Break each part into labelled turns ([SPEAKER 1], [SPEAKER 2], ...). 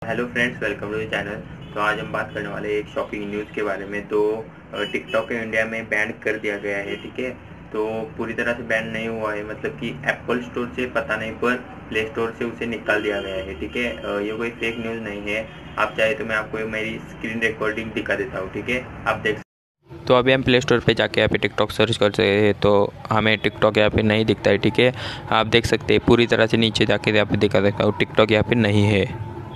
[SPEAKER 1] Hello friends, welcome to the channel. तो आज हम बात करने वाले एक शॉकिंग न्यूज़ के बारे में। तो टिकटॉक इंडिया में बैन कर दिया गया है, ठीक है। तो पूरी तरह से बैन नहीं हुआ है, मतलब कि एप्पल स्टोर से पता नहीं, पर प्ले स्टोर से उसे निकाल दिया गया है, ठीक है। ये कोई फेक न्यूज़ नहीं है। आप चाहे तो मैं आपको मेरी स्क्रीन रिकॉर्डिंग दिखा देता हूँ, ठीक है। आप देख।
[SPEAKER 2] तो अभी हम प्ले स्टोर पे जाके यहाँ पे टिकटॉक सर्च करते हैं तो हमें टिकटॉक यहाँ पे नहीं दिखता है, ठीक है। आप देख सकते हैं पूरी तरह से नीचे जाके यहाँ पे दिखा सकता हूँ, टिकटॉक यहाँ पे नहीं है।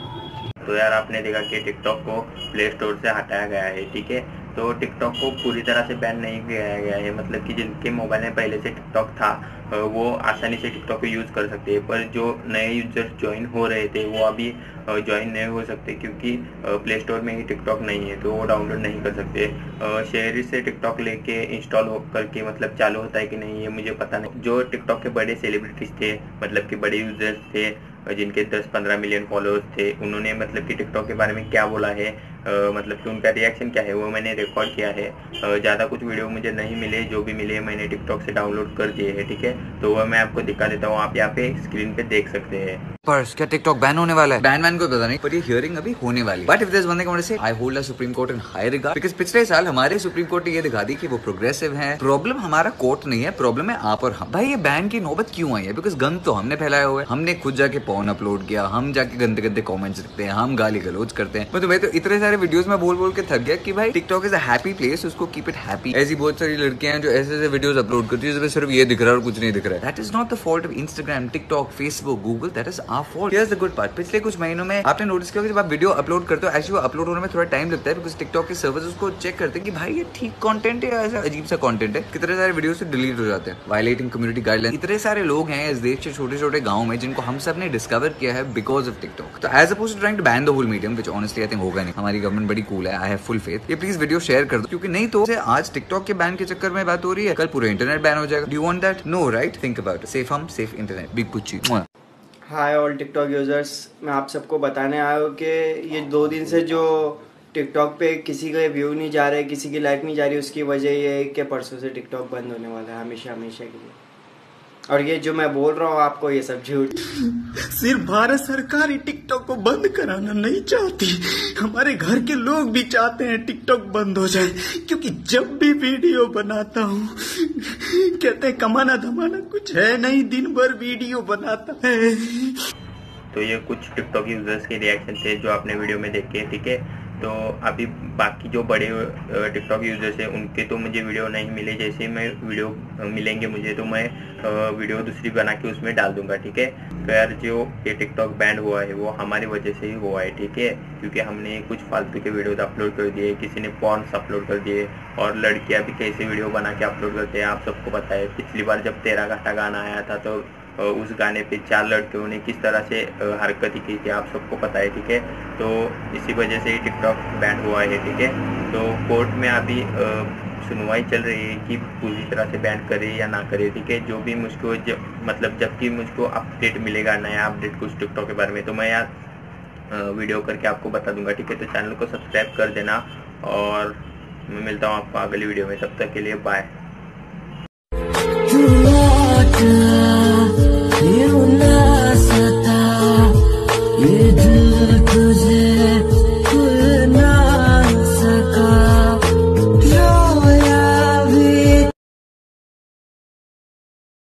[SPEAKER 1] तो यार, आपने देखा कि टिकटॉक को प्ले स्टोर से हटाया गया है, ठीक है। तो टिकटॉक को पूरी तरह से बैन नहीं किया गया है, मतलब कि जिनके मोबाइल में पहले से टिकटॉक था वो आसानी से टिकटॉक को यूज़ कर सकते हैं। पर जो नए यूजर्स ज्वाइन हो रहे थे वो अभी ज्वाइन नहीं हो सकते, क्योंकि प्ले स्टोर में ही टिकटॉक नहीं है, तो वो डाउनलोड नहीं कर सकते। शहर से टिकटॉक लेके इंस्टॉल करके मतलब चालू होता है कि नहीं, ये मुझे पता नहीं। जो टिकटॉक के बड़े सेलिब्रिटीज थे, मतलब कि बड़े यूजर्स थे जिनके 10-15 मिलियन फॉलोअर्स थे, उन्होंने मतलब कि टिकटॉक के बारे में क्या बोला है, मतलब कि उनका रिएक्शन क्या है, वो मैंने रिकॉर्ड किया है। ज़्यादा कुछ वीडियो मुझे नहीं मिले, जो भी मिले मैंने टिकटॉक से डाउनलोड कर दिए हैं, ठीक है। तो वह मैं आपको दिखा देता हूँ, आप यहाँ पे स्क्रीन पे देख सकते हैं।
[SPEAKER 3] पर्स क्या टिकटॉक बैन होने वाला है? बैन को पता नहीं, पर ये हियरिंग अभी होने वाली है। But if there is one thing I want to say, I hold the supreme court in high regard, because पिछले साल हमारे सुप्रीम कोर्ट ने ये दिखा दी कि वो प्रोग्रेसिव है। प्रॉब्लम हमारा कोर्ट नहीं है, प्रॉब्लम है आप और हम। भाई ये बैन की नौबत क्यों आई है? बिकॉज गंद तो हमने फैलाया हुआ है, हमने खुद जाके पॉर्न अपलोड किया, हम जाके गंदे गंदे कमेंट्स लिखते हैं, हम गाली गलौज करते हैं। मैं तो इतने सारे वीडियोस में बोल बोल के थक गया कि भाई TikTok is a happy place, उसको कीप इट हैप्पी। ऐसी बहुत सारी लड़कियां हैं जो ऐसे ऐसे वीडियोस अपलोड करती है जिसमें सिर्फ ये दिख रहा है और कुछ नहीं दिख रहा है। That is not the fault of Instagram, TikTok, Facebook, Google, that is our fault. Here's the good part, पिछले कुछ महीनों में आपने नोटिस किया कि जब आप वीडियो अपलोड करते हो, एक्चुअली वो अपलोड होने में थोड़ा टाइम लगता है, बिकॉज टिकटॉक के सर्वर्स उसको चेक करते हैं कि भाई ये ठीक कंटेंट है या ऐसा अजीब सा कंटेंट है। कितने सारे वीडियो से डिलीट हो जाते हैं, वायलेटिंग कम्युनिटी गाइडलाइन। इतने सारे लोग हैं इस देश के छोटे छोटे गाँव में जिनको हम सब ने डिस्कवर किया है बिकॉज ऑफ टिकटॉक। तो as opposed to trying to ban the whole medium, which honestly I think होगा नहीं। हमारी गवर्नमेंट बड़ी कूल है, आई हैव फुल फेथ। ये प्लीज वीडियो शेयर कर दो, क्योंकि नहीं तो आज टिकटॉक के बैन के चक्कर में बात हो रही है, कल पूरा इंटरनेट बैन हो जाएगा। Do you want that? No, right? Think about it. Safe हम, सेफ इंटरनेट। बिग पुच्ची।
[SPEAKER 4] हाय ऑल टिकटॉक यूज़र्स, मैं आप सबको बताने आया हूँ कि ये 2 दिन से जो टिकटॉक पे किसी का व्यू नहीं जा रहा है, किसी की लाइक नहीं जा रही, उसकी वजह ये है कि परसों से टिकटॉक बंद होने वाला है हमेशा हमेशा के लिए। और ये जो मैं बोल रहा हूँ आपको, ये सब झूठ।
[SPEAKER 5] सिर्फ भारत सरकार ही टिकटॉक को बंद कराना नहीं चाहती, हमारे घर के लोग भी चाहते हैं टिकटॉक बंद हो जाए। क्योंकि जब भी वीडियो बनाता हूँ कहते हैं कमाना धमाना कुछ है नहीं, दिन भर वीडियो बनाता है।
[SPEAKER 1] तो ये कुछ टिकटॉक यूजर्स के रिएक्शन थे जो आपने वीडियो में देखे, ठीक है। तो अभी बाकी जो बड़े टिकटॉक यूजर्स हैं उनके तो मुझे वीडियो नहीं मिले। जैसे मैं वीडियो मिलेंगे मुझे, तो मैं वीडियो दूसरी बना के उसमें डाल दूंगा, ठीक है। तो यार, जो ये टिकटॉक बैन हुआ है वो हमारी वजह से ही हुआ है, ठीक है। क्योंकि हमने कुछ फालतू के वीडियोज अपलोड कर दिए, किसी ने पॉर्न्स अपलोड कर दिए, और लड़कियां भी कैसे वीडियो बना के अपलोड करते हैं आप सबको पता है। पिछली बार जब तेरा घाटा गाना आया था तो उस गाने पे 4 लड़कियों ने किस तरह से हरकत की थी, आप सबको पता है, ठीक है। तो इसी वजह से ही टिकटॉक बैन हुआ है, ठीक है। तो कोर्ट में अभी सुनवाई चल रही है कि पूरी तरह से बैन करे या ना करे, ठीक है। जो भी मुझको जबकि मुझको अपडेट मिलेगा, नया अपडेट कुछ टिकटॉक के बारे में, तो मैं यार वीडियो करके आपको बता दूंगा, ठीक है। तो चैनल को सब्सक्राइब कर देना, और मैं मिलता हूँ आपको अगली वीडियो में। तब तक के लिए बाय।